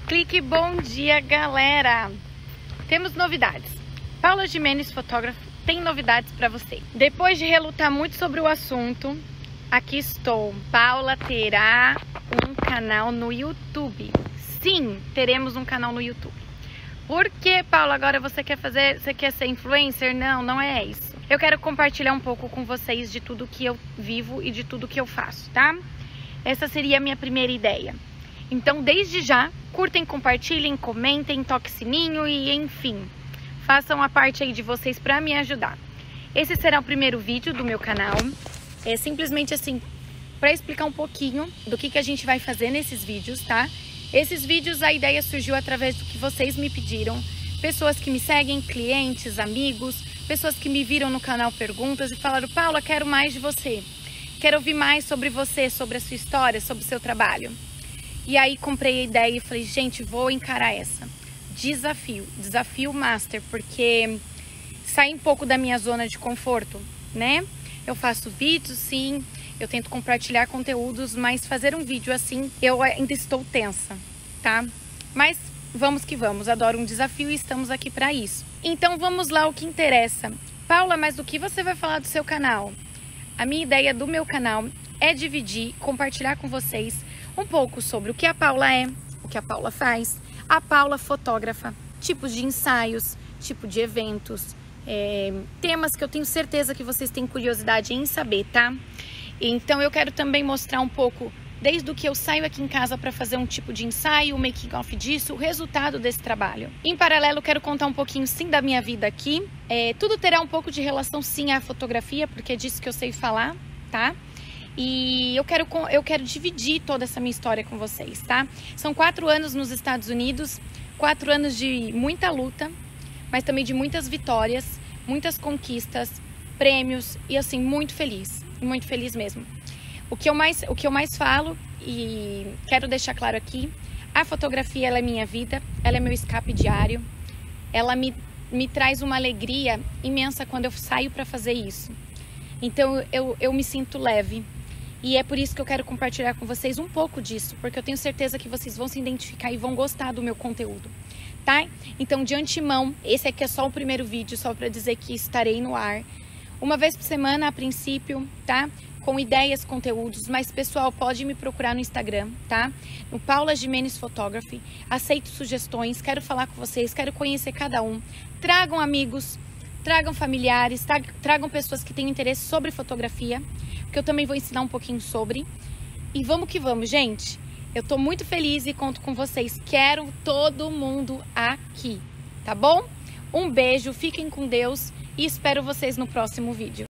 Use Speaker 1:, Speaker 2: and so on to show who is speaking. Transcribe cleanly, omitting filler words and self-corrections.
Speaker 1: Clique, bom dia, galera! Temos novidades. Paula Gimenez Fotógrafa tem novidades para você. Depois de relutar muito sobre o assunto, aqui estou. Paula terá um canal no YouTube. Sim, teremos um canal no YouTube. Por que, Paula, agora você quer ser influencer? Não, não é isso. Eu quero compartilhar um pouco com vocês de tudo que eu vivo e de tudo que eu faço, tá? Essa seria a minha primeira ideia. Então, desde já, curtem, compartilhem, comentem, toquem sininho e, enfim, façam a parte aí de vocês para me ajudar. Esse será o primeiro vídeo do meu canal. É simplesmente assim, para explicar um pouquinho do que a gente vai fazer nesses vídeos, tá? Esses vídeos, a ideia surgiu através do que vocês me pediram. Pessoas que me seguem, clientes, amigos, pessoas que me viram no canal Perguntas e falaram: Paula, quero mais de você. Quero ouvir mais sobre você, sobre a sua história, sobre o seu trabalho. E aí comprei a ideia e falei, gente, vou encarar essa. Desafio master, porque sai um pouco da minha zona de conforto, né? Eu faço vídeos, sim, eu tento compartilhar conteúdos, mas fazer um vídeo assim, eu ainda estou tensa, tá? Mas vamos que vamos, adoro um desafio e estamos aqui para isso. Então vamos lá, o que interessa. Paula, mas o que você vai falar do seu canal? A minha ideia do meu canal é dividir, compartilhar com vocês um pouco sobre o que a Paula é, o que a Paula faz, a Paula fotógrafa, tipos de ensaios, tipo de eventos, temas que eu tenho certeza que vocês têm curiosidade em saber, tá? Então eu quero também mostrar um pouco, desde o que eu saio aqui em casa para fazer um tipo de ensaio, o making of disso, o resultado desse trabalho. Em paralelo, eu quero contar um pouquinho sim da minha vida aqui. Tudo terá um pouco de relação sim à fotografia, porque é disso que eu sei falar, tá? E eu quero dividir toda essa minha história com vocês, tá? São 4 anos nos Estados Unidos, 4 anos de muita luta, mas também de muitas vitórias, muitas conquistas, prêmios e assim, muito feliz mesmo. O que eu mais falo e quero deixar claro aqui, a fotografia ela é minha vida, ela é meu escape diário, ela me traz uma alegria imensa quando eu saio para fazer isso. Então eu me sinto leve. E é por isso que eu quero compartilhar com vocês um pouco disso, porque eu tenho certeza que vocês vão se identificar e vão gostar do meu conteúdo, tá? Então, de antemão, esse aqui é só o primeiro vídeo, só para dizer que estarei no ar uma vez por semana, a princípio, tá? Com ideias, conteúdos, mas pessoal, pode me procurar no Instagram, tá? No Paula Gimenez Photography. Aceito sugestões, quero falar com vocês, quero conhecer cada um. Tragam amigos, tragam familiares, tragam pessoas que têm interesse sobre fotografia, que eu também vou ensinar um pouquinho sobre. E vamos que vamos, gente. Eu tô muito feliz e conto com vocês. Quero todo mundo aqui, tá bom? Um beijo, fiquem com Deus e espero vocês no próximo vídeo.